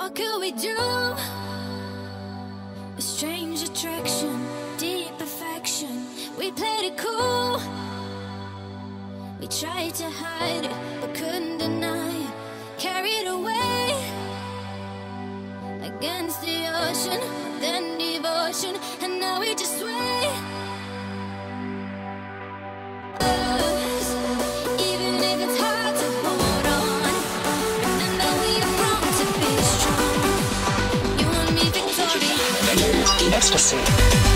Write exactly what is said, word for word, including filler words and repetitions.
What could we do? A strange attraction, deep affection. We played it cool. We tried to hide it, but couldn't deny it. Carried away against the ocean, then devotion, and now we just sway. Us, even if it's hard to hold on, remember we are wrong to be strong. You and me, Victoria. Ecstasy.